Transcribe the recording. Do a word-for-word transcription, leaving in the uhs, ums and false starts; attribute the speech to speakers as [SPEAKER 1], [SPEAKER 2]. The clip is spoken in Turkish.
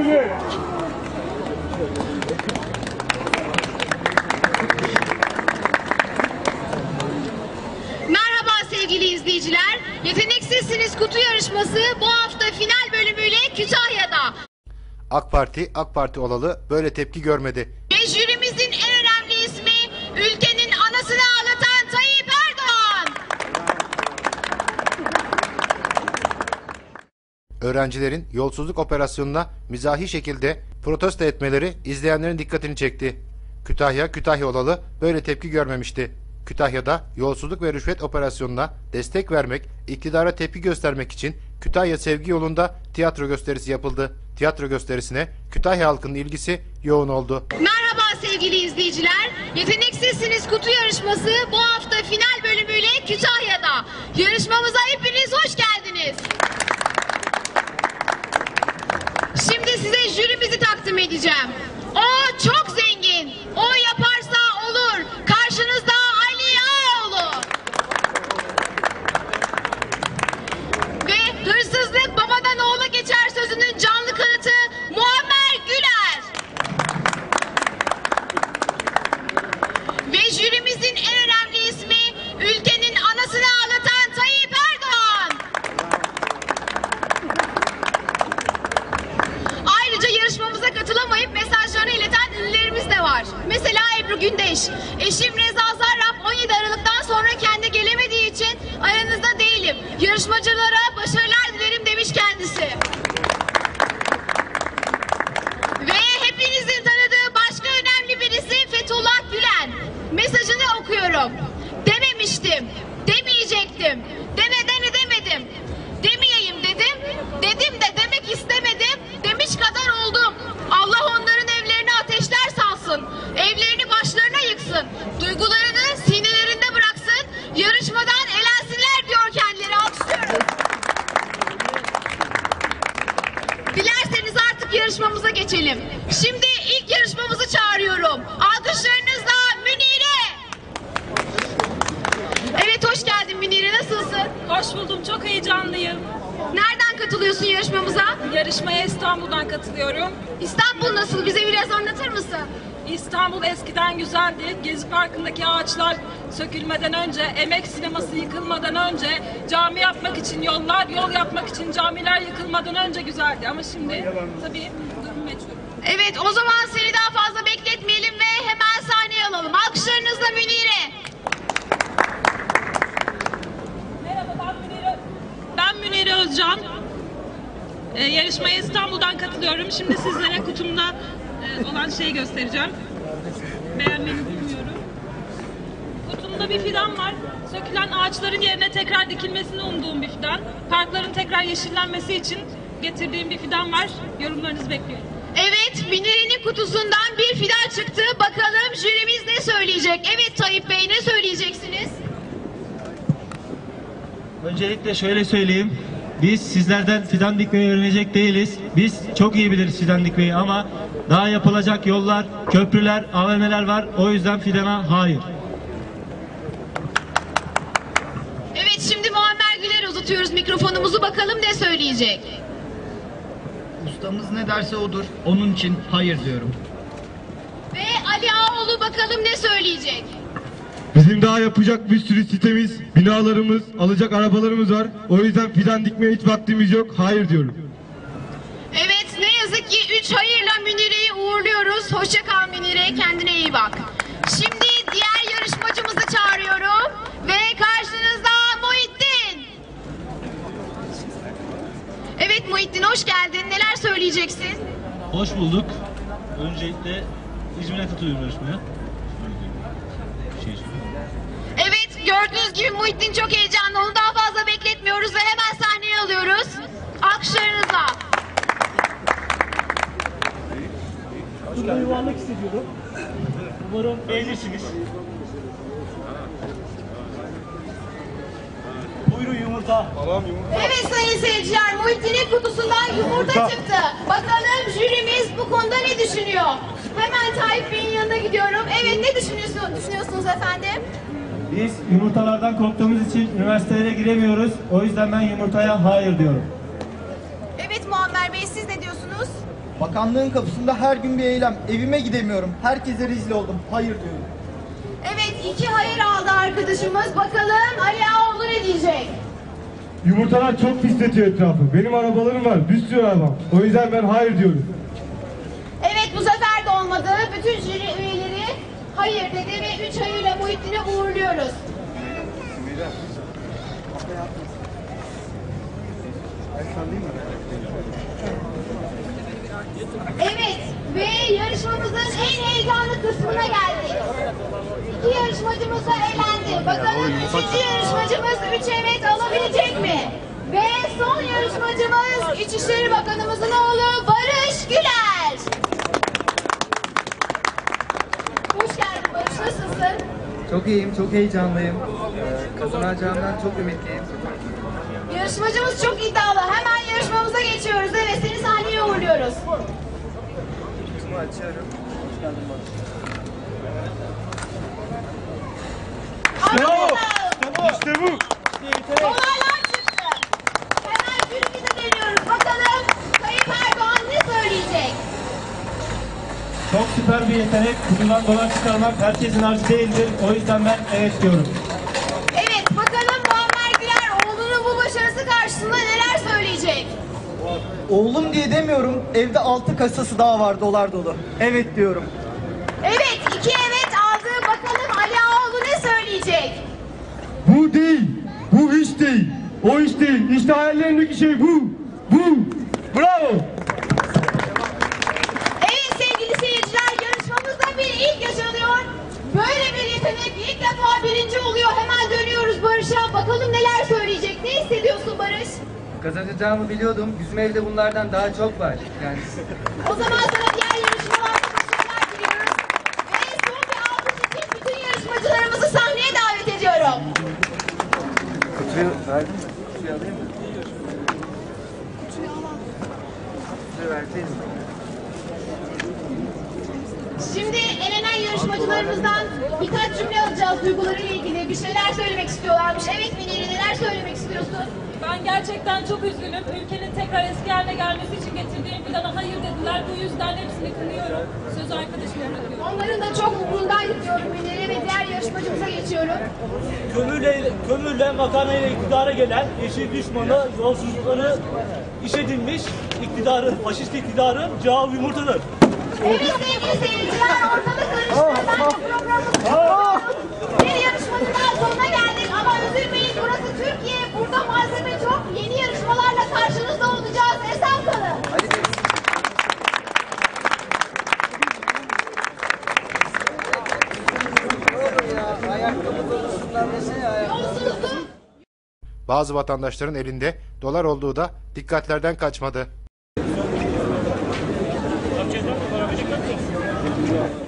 [SPEAKER 1] Merhaba sevgili izleyiciler. Yeteneksizsiniz kutu yarışması bu hafta final bölümüyle Kütahya'da.
[SPEAKER 2] AK Parti, AK Parti olalı böyle tepki görmedi.
[SPEAKER 1] Ve jürimizin en önemli ismi ülkenin anasını ağlatan Tayyip Erdoğan.
[SPEAKER 2] Öğrencilerin yolsuzluk operasyonuna mizahi şekilde protesto etmeleri izleyenlerin dikkatini çekti. Kütahya, Kütahya olalı böyle tepki görmemişti. Kütahya'da yolsuzluk ve rüşvet operasyonuna destek vermek, iktidara tepki göstermek için Kütahya Sevgi Yolu'nda tiyatro gösterisi yapıldı. Tiyatro gösterisine Kütahya halkının ilgisi yoğun oldu.
[SPEAKER 1] Merhaba sevgili izleyiciler. Yeteneksizsiniz kutu yarışması bu hafta final bölümüyle Kütahya'da. Yarışmamıza hepiniz hoş geldiniz. Şimdi size jürimizi takdim edeceğim. O çok zengin. O yaparsa olur. Karşınızda Ali Ağaoğlu. Ve hırsızlık babadan oğula geçer sözünün canlı kanıtı Muammer Güler. Ve jürimizin en önemli ismi ülkenin anasını ağlatan Tayyip Erdoğan. Ayrıca yarışmamıza katılamayıp mesajlarını ileten ünlülerimiz de var. Mesela Ebru Gündeş. Eşim Reza Zarrab on yedi Aralık'tan sonra kendi gelemediği için aranızda değilim. Yarışmacılara başarılar dilerim demiş kendisi. Ve hepinizin tanıdığı başka önemli birisi Fethullah Gülen. Mesajını okuyorum. Dememiştim, demeyecektim, demeden edemedim. Demeyeyim dedim, dedim de demek istemedim, demiş kadar oldum. Allah onların evlerini ateşler salsın, evlerini başlarına yıksın, duygularını sinelerinde bıraksın, yarışmadan elensinler diyor kendileri. Alkışlıyorum. Dilerseniz artık yarışmamıza geçelim. Şimdi ilk yarışmamızı çağırıyorum. Alkışlarınızla Münire. Evet, hoş geldin Münire, nasılsın?
[SPEAKER 3] Hoş buldum, çok heyecanlıyım.
[SPEAKER 1] Nereden katılıyorsun yarışmamıza?
[SPEAKER 3] Yarışmaya İstanbul'dan katılıyorum.
[SPEAKER 1] İstanbul nasıl? Bize biraz anlatır mısın?
[SPEAKER 3] İstanbul eskiden güzeldi. Gezi Parkı'ndaki ağaçlar sökülmeden önce, Emek Sineması yıkılmadan önce, cami yapmak için yollar, yol yapmak için camiler yıkılmadan önce güzeldi. Ama şimdi tabii durum meçhul.
[SPEAKER 1] Evet, o zaman seni daha fazla bekletmeyelim ve hemen sahneye alalım. Alkışlarınızla Münire.
[SPEAKER 3] Merhaba, ben Münire, ben Münire Özcan. Ee, yarışmaya İstanbul'dan katılıyorum. Şimdi sizlere kutumda e, olan şeyi göstereceğim. Beğenmenizi umuyorum. Kutumda bir fidan var. Sökülen ağaçların yerine tekrar dikilmesini umduğum bir fidan. Parkların tekrar yeşillenmesi için getirdiğim bir fidan var. Yorumlarınızı bekliyorum.
[SPEAKER 1] Evet, Münir'in kutusundan bir fidan çıktı. Bakalım jürimiz ne söyleyecek? Evet Tayyip Bey, ne söyleyeceksiniz?
[SPEAKER 4] Öncelikle şöyle söyleyeyim. Biz sizlerden fidan dikmeyi öğrenecek değiliz. Biz çok iyi biliriz fidan dikmeyi ama daha yapılacak yollar, köprüler, A V M'ler var. O yüzden fidana hayır.
[SPEAKER 1] Evet, şimdi Muammer Güler'e uzatıyoruz mikrofonumuzu. Bakalım ne söyleyecek?
[SPEAKER 5] Ustamız ne derse odur. Onun için hayır diyorum.
[SPEAKER 1] Ve Ali Ağaoğlu bakalım ne söyleyecek?
[SPEAKER 6] Bizim daha yapacak bir sürü sitemiz, binalarımız, alacak arabalarımız var. O yüzden fidan dikmeye hiç vaktimiz yok. Hayır diyorum.
[SPEAKER 1] Evet, ne yazık ki üç hayırla Münire'yi uğurluyoruz. Hoşça kal Münire, kendine iyi bak. Şimdi diğer yarışmacımızı çağırıyorum. Ve karşınızda Muhittin. Evet Muhittin, hoş geldin. Neler söyleyeceksin?
[SPEAKER 4] Hoş bulduk. Öncelikle İzmir'e katılıyorum yarışmaya.
[SPEAKER 1] Evet, gördüğünüz gibi Muhittin çok heyecanlı. Onu daha fazla bekletmiyoruz ve hemen sahneye alıyoruz. Alkışlarınızla.
[SPEAKER 4] Burada yuvarlak hissediyorum. Umarım beğenirsiniz. Buyurun yumurta. Tamam yumurta.
[SPEAKER 1] Evet sayın seyirciler, Muhittin'in kutusundan yumurta çıktı. Bakalım jürimiz bu konuda ne düşünüyor? Hemen Tayyip Bey'in yanına gidiyorum. Evet, ne düşünüyorsunuz, düşünüyorsunuz efendim?
[SPEAKER 4] Biz yumurtalardan korktuğumuz için üniversitelere giremiyoruz. O yüzden ben yumurtaya hayır diyorum.
[SPEAKER 1] Evet Muammer Bey, siz ne diyorsunuz?
[SPEAKER 7] Bakanlığın kapısında her gün bir eylem. Evime gidemiyorum. Herkese rezil oldum. Hayır diyorum.
[SPEAKER 1] Evet, iki hayır aldı arkadaşımız. Bakalım Ali Ağaoğlu ne diyecek?
[SPEAKER 6] Yumurtalar çok pisletiyor etrafı. Benim arabalarım var. Bir sürü arabam. O yüzden ben hayır diyorum.
[SPEAKER 1] Evet, bu sefer de olmadı. Bütün jüri üyeleri hayır dedi ve üç hayırla Muhittin'i uğurluyoruz. Evet ve yarışmamızın en heyecanlı kısmına geldik. İki yarışmacımız da elendi. Bakalım üçüncü yarışmacımız üç evet alabilecek mi? Ve son yarışmacımız İçişleri Bakanımızın oğlu Barış Güler. Hoş geldin Barış, nasılsın?
[SPEAKER 8] Çok iyiyim, çok heyecanlıyım. Ee, kazanacağımdan çok ümitliyim.
[SPEAKER 1] Yarışmacımız çok iddialı. Hemen yarışmamıza geçiyoruz. Evet, seni sahneye uğurluyoruz.
[SPEAKER 8] Kutumu açıyorum.
[SPEAKER 1] Bravo!
[SPEAKER 6] İşte bu.
[SPEAKER 1] Olaylar çıktı. Hemen jürimize dönüyoruz. Bakalım Tayyip Erdoğan ne söyleyecek?
[SPEAKER 4] Çok süper bir yetenek. Kutudan dolar çıkarmak herkesin harcı değildir. O yüzden ben evet diyorum.
[SPEAKER 1] Evet, bakalım Muammer Güler oğlunun bu başarısı karşısında neler söyleyecek?
[SPEAKER 7] Oğlum diye demiyorum. Evde altı kasası daha var dolar dolu. Evet diyorum.
[SPEAKER 1] Evet, iki evet aldı. Bakalım Ali Ağaoğlu ne söyleyecek?
[SPEAKER 6] Bu değil. Bu hiç değil. O iş değil. İşte hayallerindeki şey bu. Bu. Bravo.
[SPEAKER 1] Evet sevgili seyirciler, yarışmamızda bir ilk yaşanıyor. Böyle bir yetenek ilk defa birinci oluyor. Hemen dönüyoruz Barış'a. Bakalım neler söyleyecek. Ne hissediyorsun Barış?
[SPEAKER 8] Kazanacağımı biliyordum. Bizim evde bunlardan daha çok var. Yani
[SPEAKER 1] O zaman sana diğer yarışmalarda başarılar diliyoruz. Ve son bir alkış için bütün yarışmacılarımızı sahneye davet ediyorum.
[SPEAKER 8] kutuyu verdin mi? Kutuyu alayım mı? Kutuyu verseydin.
[SPEAKER 1] Şimdi elenen yarışmacılarımızdan birkaç cümle alacağız duygularıyla ilgili. Bir şeyler söylemek istiyorlarmış. Evet Mineri, neler söylemek istiyorsun?
[SPEAKER 3] Ben gerçekten çok üzgünüm. Ülkenin tekrar eski haline gelmesi için getirdiğim plana hayır dediler. Bu yüzden hepsini kınıyorum. Sözü arkadaşıma bırakıyorum.
[SPEAKER 1] Onların da çok umrundaydı diyorum Mineri ve diğer yarışmacımıza geçiyorum.
[SPEAKER 9] Kömürle, kömürle makarnayla iktidara gelen yeşil düşmanı yolsuzlukları işedilmiş iktidarın, faşist iktidarın cevabı yumurtadır.
[SPEAKER 1] Evet sevgili seyirciler, ortalık karıştı. Ben de programımızın bir yarışmanın daha sonuna geldik ama üzülmeyin, burası Türkiye. Burada malzeme çok. Yeni yarışmalarla karşınızda olacağız. Esen kalın. Yolsuzluk.
[SPEAKER 2] Bazı vatandaşların elinde dolar olduğu da dikkatlerden kaçmadı.